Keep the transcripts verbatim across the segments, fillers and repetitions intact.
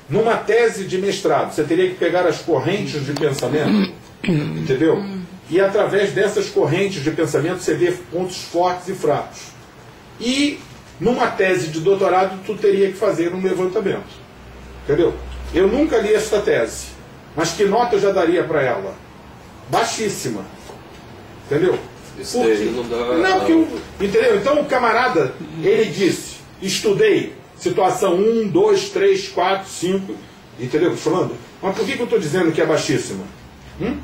numa tese de mestrado, você teria que pegar as correntes de pensamento, entendeu? E através dessas correntes de pensamento você vê pontos fortes e fracos. E numa tese de doutorado tu teria que fazer um levantamento, entendeu? Eu nunca li esta tese, mas que nota eu já daria para ela? Baixíssima, entendeu? Isso Porque, daí não dá... não, porque o, entendeu? Então o camarada, ele disse, estudei situação um, dois, três, quatro, cinco, entendeu? Falando, mas por que, que eu estou dizendo que é baixíssima? Hum?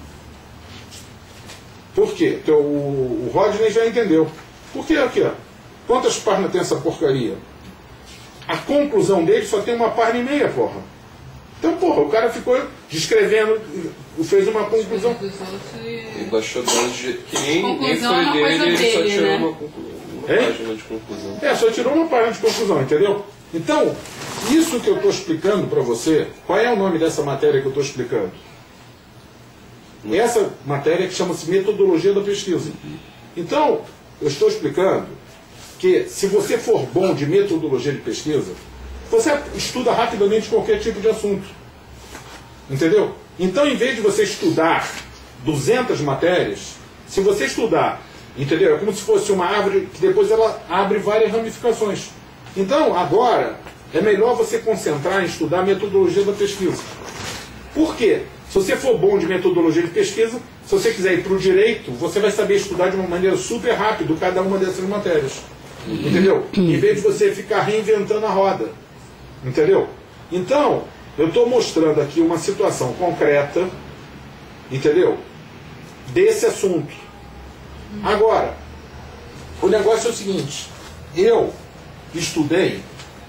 Por quê? Então, o, o Rodney já entendeu. Por que aqui, ó? Quantas páginas tem essa porcaria? A conclusão dele só tem uma página e meia, porra. Então, porra, o cara ficou descrevendo, fez uma conclusão. E baixou dois de jeito que nem, nem Conclusão foi é uma dele, coisa ele só dele, tirou né? uma, conclu- uma Hein? página de conclusão. É, só tirou uma página de conclusão, entendeu? Então, isso que eu estou explicando para você, qual é o nome dessa matéria que eu estou explicando? Essa matéria que chama-se metodologia da pesquisa. Então, eu estou explicando que se você for bom de metodologia de pesquisa, você estuda rapidamente qualquer tipo de assunto. Entendeu? Então, em vez de você estudar duzentas matérias, se você estudar, entendeu? É como se fosse uma árvore que depois ela abre várias ramificações. Então, agora, é melhor você concentrar em estudar a metodologia da pesquisa. Por quê? Se você for bom de metodologia de pesquisa, se você quiser ir para o direito, você vai saber estudar de uma maneira super rápida cada uma dessas matérias. Entendeu? Em vez de você ficar reinventando a roda. Entendeu? Então, eu estou mostrando aqui uma situação concreta, entendeu? Desse assunto. Agora, o negócio é o seguinte, eu estudei,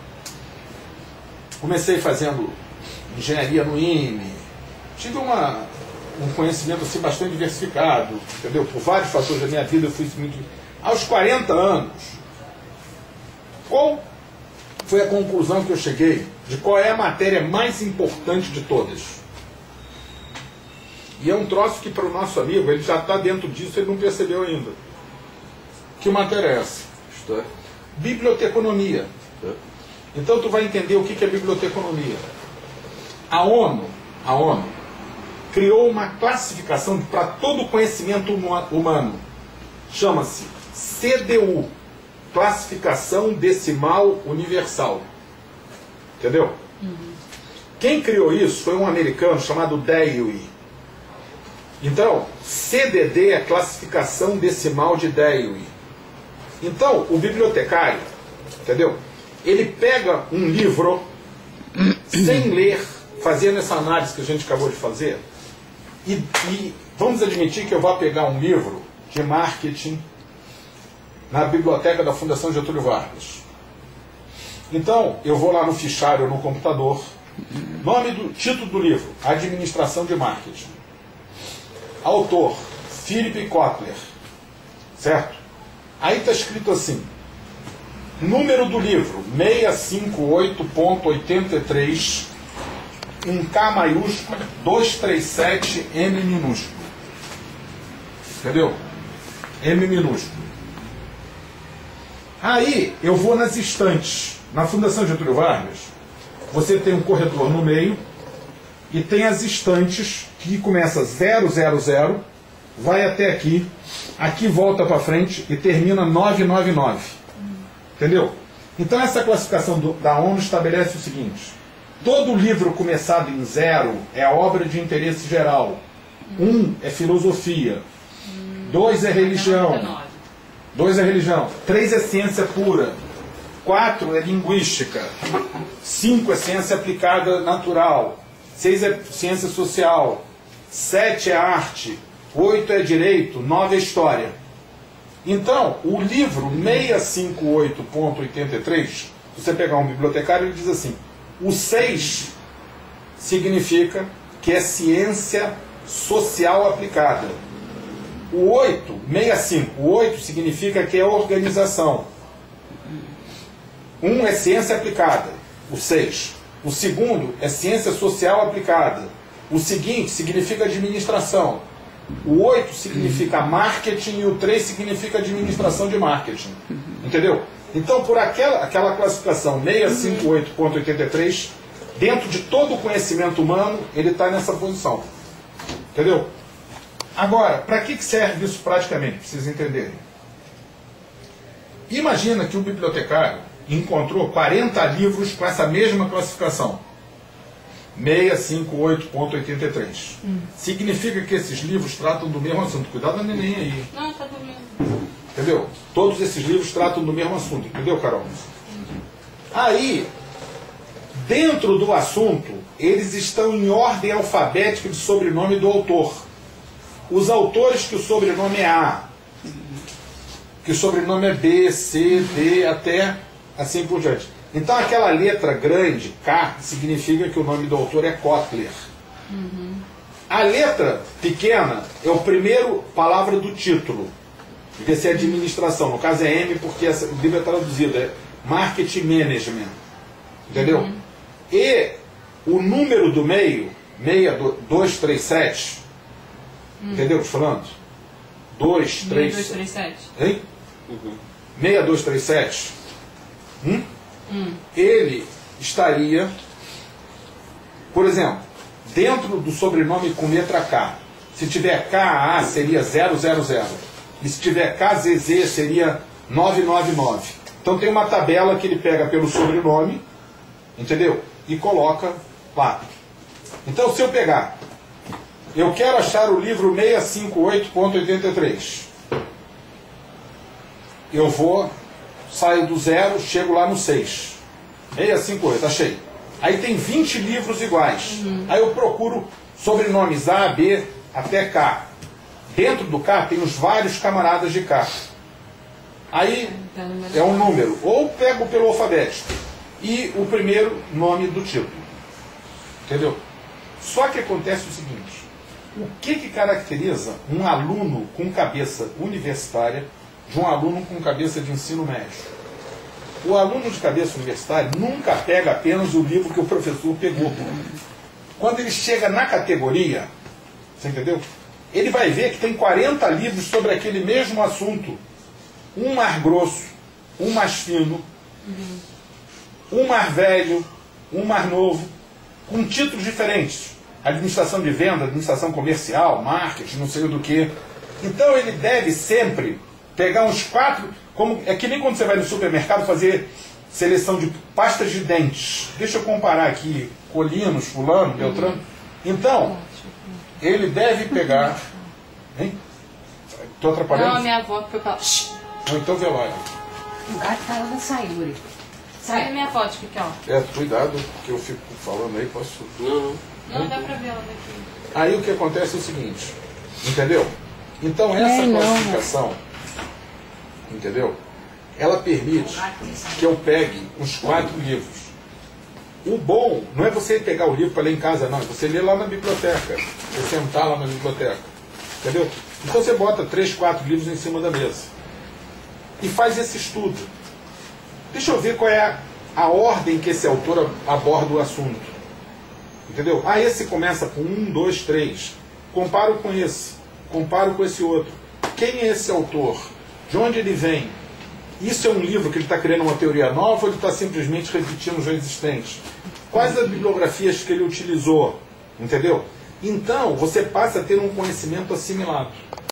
comecei fazendo engenharia no I M E, tive uma, um conhecimento assim, bastante diversificado, entendeu? Por vários fatores da minha vida eu fui muito... Aos quarenta anos, qual foi a conclusão que eu cheguei de qual é a matéria mais importante de todas? E é um troço que para o nosso amigo, ele já está dentro disso, ele não percebeu ainda. Que matéria é essa? História. Biblioteconomia. É. Então tu vai entender o que é biblioteconomia. A ONU, a ONU criou uma classificação para todo o conhecimento humano. Chama-se C D U, Classificação Decimal Universal. Entendeu? Uhum. Quem criou isso foi um americano chamado Dewey. Então, C D D é Classificação Decimal de Dewey. Então, o bibliotecário, entendeu? Ele pega um livro sem ler, fazendo essa análise que a gente acabou de fazer, e, e vamos admitir que eu vou pegar um livro de marketing na biblioteca da Fundação Getúlio Vargas. Então, eu vou lá no fichário no computador, nome do título do livro, Administração de Marketing. Autor, Philip Kotler. Certo? Aí está escrito assim, número do livro, seiscentos e cinquenta e oito ponto oitenta e três, um K maiúsculo, duzentos e trinta e sete, M minúsculo. Entendeu? M minúsculo. Aí eu vou nas estantes. Na Fundação Getúlio Vargas, você tem um corredor no meio e tem as estantes que começa zero zero zero, vai até aqui, aqui volta para frente e termina novecentos e noventa e nove. Entendeu? Então essa classificação do, da ONU estabelece o seguinte: todo livro começado em zero é obra de interesse geral. Um é filosofia. Dois é religião. Dois é religião. Três é ciência pura. Quatro é linguística. Cinco é ciência aplicada natural. Seis é ciência social. Sete é arte. Oito é direito. Nove é história. Então, o livro seiscentos e cinquenta e oito ponto oitenta e três, se você pegar um bibliotecário, ele diz assim, o seis significa que é ciência social aplicada. O oito, sessenta e cinco, o oito significa que é organização. Um é ciência aplicada, o seis. O segundo é ciência social aplicada. O seguinte significa administração. O oito significa marketing e o três significa administração de marketing. Entendeu? Então, por aquela, aquela classificação seiscentos e cinquenta e oito ponto oitenta e três, dentro de todo o conhecimento humano, ele está nessa posição. Entendeu? Agora, para que serve isso praticamente? Pra vocês entenderem. Imagina que o bibliotecário encontrou quarenta livros com essa mesma classificação. seiscentos e cinquenta e oito ponto oitenta e três. Hum. Significa que esses livros tratam do mesmo assunto. Cuidado da neném aí. Não, tá dormindo. Entendeu? Todos esses livros tratam do mesmo assunto. Entendeu, Carol? Aí, dentro do assunto, eles estão em ordem alfabética de sobrenome do autor. Os autores que o sobrenome é A, que o sobrenome é B, C, D, até assim por diante. Então aquela letra grande, K, significa que o nome do autor é Kotler. Uhum. A letra pequena é o primeiro palavra do título. Devia ser administração. No caso é M, porque essa, o livro é traduzido, é Marketing Management. Entendeu? Uhum. E o número do meio, seis dois três sete, hum. entendeu o que eu tô falando? dois três sete. Hein? Uhum. seis dois três sete. Hum? Hum. Ele estaria, por exemplo, dentro do sobrenome com letra K. Se tiver K A seria zero zero zero. E se tiver K Z Z seria nove nove nove. Então tem uma tabela que ele pega pelo sobrenome, entendeu? E coloca lá. Então se eu pegar, eu quero achar o livro seiscentos e cinquenta e oito ponto oitenta e três. Eu vou, saio do zero, chego lá no seis. seiscentos e cinquenta e oito, achei. Aí tem vinte livros iguais. Uhum. Aí eu procuro sobrenomes A, B, até K. Dentro do K tem os vários camaradas de K. Aí é um número. Ou pego pelo alfabético. E o primeiro nome do título. Entendeu? Só que acontece o seguinte. O que, que caracteriza um aluno com cabeça universitária de um aluno com cabeça de ensino médio? O aluno de cabeça universitária nunca pega apenas o livro que o professor pegou. Quando ele chega na categoria, você entendeu? Ele vai ver que tem quarenta livros sobre aquele mesmo assunto. Um mais grosso, um mais fino, um mais velho, um mais novo, com títulos diferentes. Administração de venda, administração comercial, marketing, não sei do que. Então ele deve sempre pegar uns quatro, como, é que nem quando você vai no supermercado fazer seleção de pastas de dentes. Deixa eu comparar aqui, Colinos, fulano, Beltrano. Então, ele deve pegar... Hein? Estou atrapalhando? Não, minha avó foi falar... Ou então velório. O gato tá lá na Sayuri. Sai a minha foto aqui, ó. É, cuidado, que eu fico falando aí, posso... Não, não dá pra ver ela daqui. Aí o que acontece é o seguinte, entendeu? Então essa é, classificação, não. entendeu? Ela permite que eu pegue os quatro livros. O bom não é você pegar o livro para ler em casa, não. É você ler lá na biblioteca. Você sentar lá na biblioteca. Entendeu? Então você bota três, quatro livros em cima da mesa. E faz esse estudo. Deixa eu ver qual é a, a ordem que esse autor aborda o assunto. Entendeu? Ah, esse começa com um, dois, três. Comparo com esse. Comparo com esse outro. Quem é esse autor? De onde ele vem? Isso é um livro que ele está criando uma teoria nova ou ele está simplesmente repetindo o já existente? Quais as bibliografias que ele utilizou? Entendeu? Então, você passa a ter um conhecimento assimilado.